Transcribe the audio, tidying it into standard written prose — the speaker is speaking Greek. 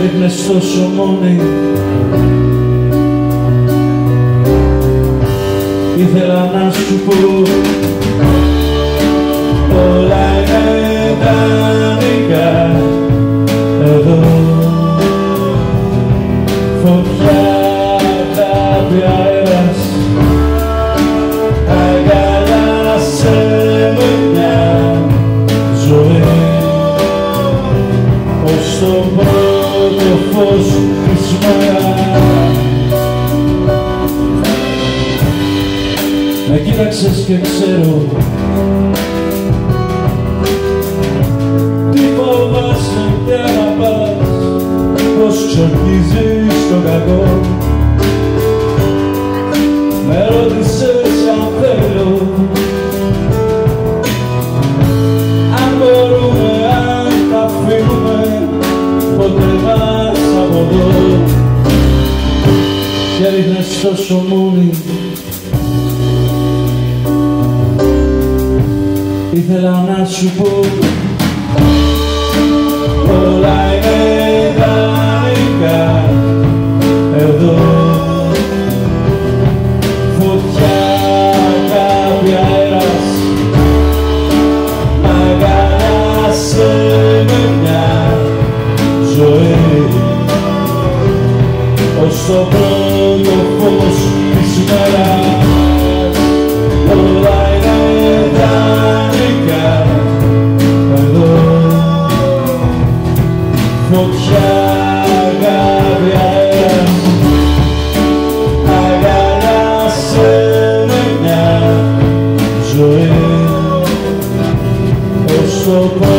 έδειχνες τόσο μόνη. Ήθελα να σου πω όλα είναι δανεικά. Εδώ φωτιά, αγάπη, αέρας, αγκαλιάσε με μια ζωή ως το πρώτο φως της μέρας. Με κοίταξες και ξέρω τι φοβάσαι και αγαπάς, πως ξορκίζεις το κακό. Με ρώτησες αν θέλω, αν μπορούμε, αν τα φύγουμε ποτέ μας από εδώ. Και ρίχνες τόσο μόνη. Ήθελα να σου πω όλα είναι δανεικά. Εδώ φωτιά, αγάπη, αέρας, αγκαλιάσε με μια ζωή ως το πρώτο φως της μέρας. Όλα είναι δανεικά. Εδώ φωτιά, αγάπη, αέρας, αγκαλιάσε με μια ζωή ως το